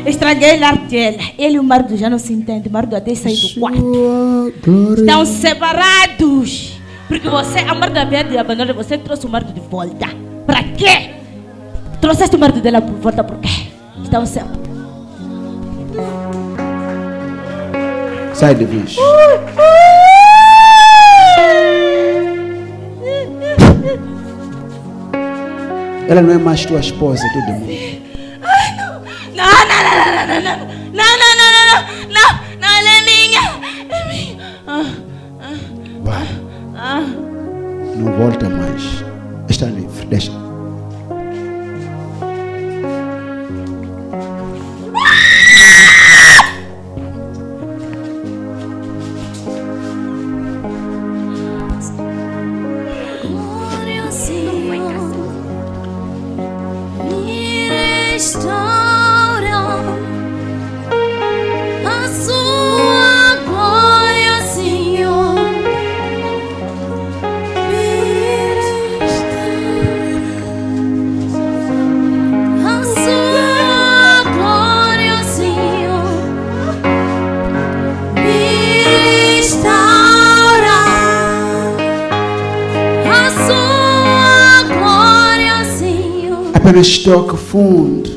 Estraguei a arte dela. Ele e o marido já não se entendem. O marido até saiu do quarto. Estão separados. Porque você, a marido havia de abandonar, você trouxe o marido de volta. Para quê? Trouxeste o marido dela de volta por quê? Estão separados. Sai de vez. Ela não é mais tua esposa, é teu demônio. Não, ela é minha. É minha. Vai. Não volta mais. Está livre, deixa. Apenas toque fundo.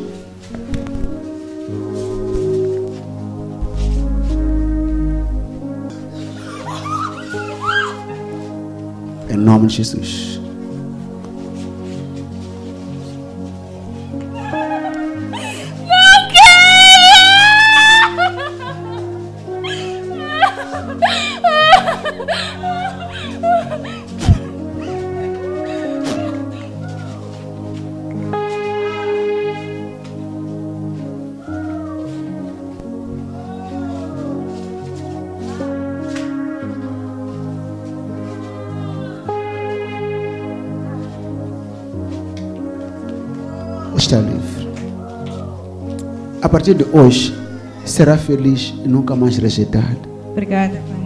Em nome de Jesus. Está livre. A partir de hoje, será feliz e nunca mais rejeitado. Obrigada, Pai.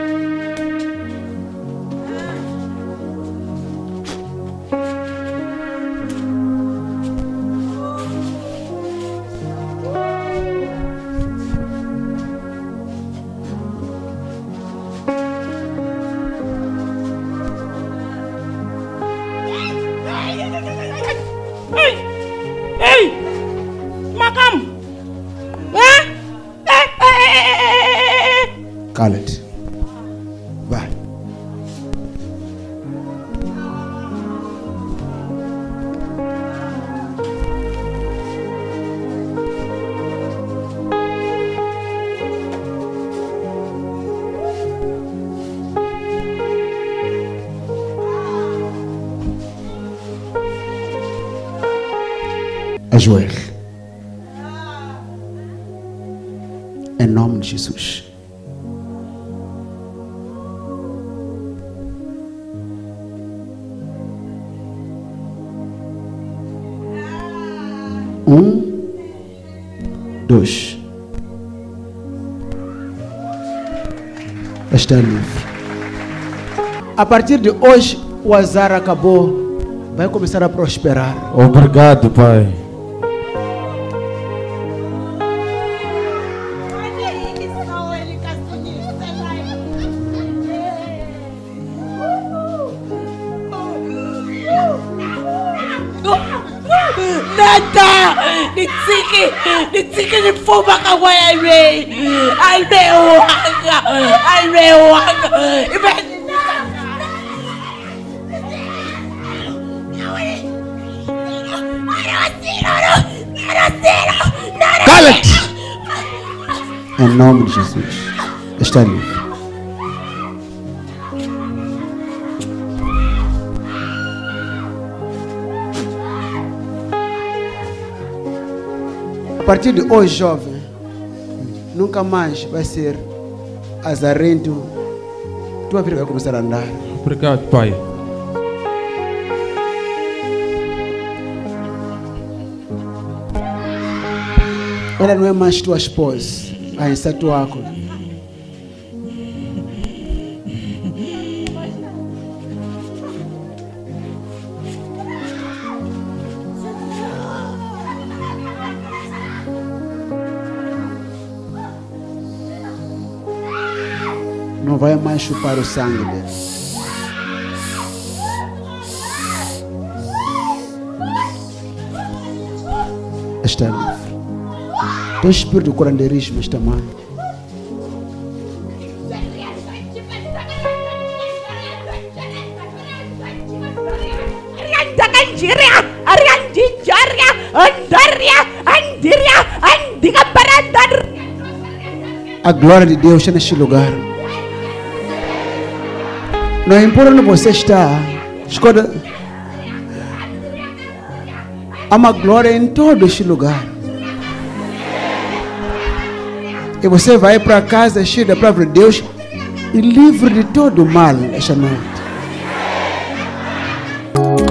Cala-te. Vai. Ajoelhe. Em nome de Jesus. Dois. Está livre. A partir de hoje, o azar acabou. Vai começar a prosperar. Obrigado, Pai. Nitsiki ni fuma kawa alwe wanga Cala-te! Em nome de Jesus. Está livre. A partir de hoje, jovem, nunca mais vai ser azarento. Tua vida vai começar a andar. Obrigado, Pai. Ela não é mais tua esposa. A essa tua água. não vai mais chupar o sangue dele. Está livre. Teu espírito de curandeirismo está mal. A glória de Deus está neste lugar. Não importa onde você está, escolha. Há uma glória em todo este lugar. E você vai para casa cheio da palavra de Deus e livre de todo o mal esta noite.